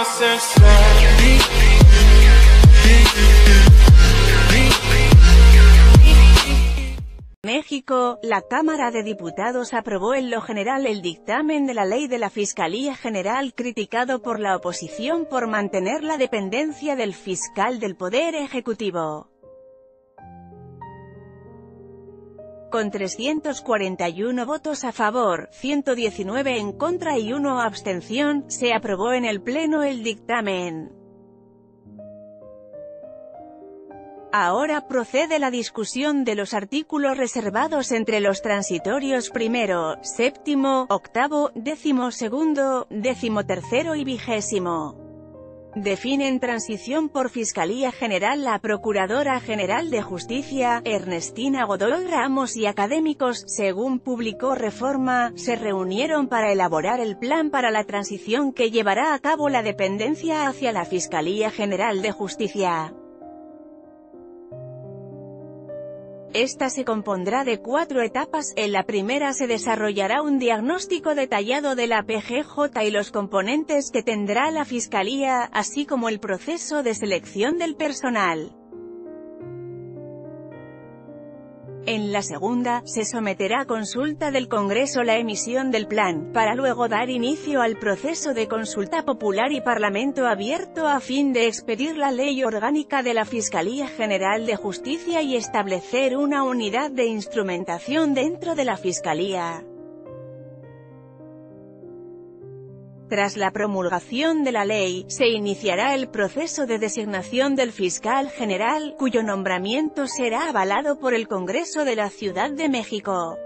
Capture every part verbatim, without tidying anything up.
México, la Cámara de Diputados aprobó en lo general el dictamen de la ley de la Fiscalía General criticado por la oposición por mantener la dependencia del fiscal del Poder Ejecutivo. Con trescientos cuarenta y uno votos a favor, ciento diecinueve en contra y una abstención, se aprobó en el Pleno el dictamen. Ahora procede la discusión de los artículos reservados entre los transitorios primero, séptimo, octavo, décimo segundo, décimo tercero y vigésimo. Definen transición por Fiscalía General. La Procuradora General de Justicia, Ernestina Godoy Ramos, y académicos, según publicó Reforma, se reunieron para elaborar el plan para la transición que llevará a cabo la dependencia hacia la Fiscalía General de Justicia. Esta se compondrá de cuatro etapas. En la primera se desarrollará un diagnóstico detallado de la P G J y los componentes que tendrá la Fiscalía, así como el proceso de selección del personal. En la segunda, se someterá a consulta del Congreso la emisión del plan, para luego dar inicio al proceso de consulta popular y parlamento abierto a fin de expedir la ley orgánica de la Fiscalía General de Justicia y establecer una unidad de instrumentación dentro de la Fiscalía. Tras la promulgación de la ley, se iniciará el proceso de designación del fiscal general, cuyo nombramiento será avalado por el Congreso de la Ciudad de México.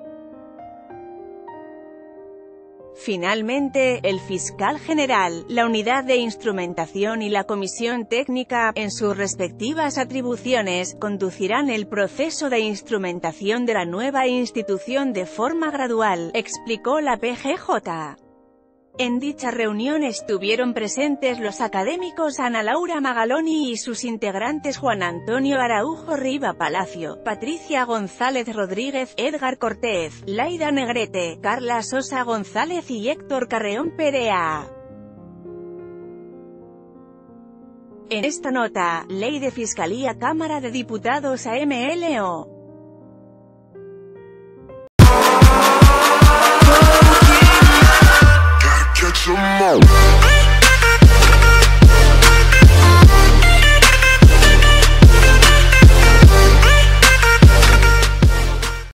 Finalmente, el fiscal general, la unidad de instrumentación y la comisión técnica, en sus respectivas atribuciones, conducirán el proceso de instrumentación de la nueva institución de forma gradual, explicó la P G J. En dicha reunión estuvieron presentes los académicos Ana Laura Magaloni y sus integrantes Juan Antonio Araujo Riva Palacio, Patricia González Rodríguez, Edgar Cortés, Laida Negrete, Carla Sosa González y Héctor Carreón Perea. En esta nota, Ley de Fiscalía Cámara de Diputados A M L O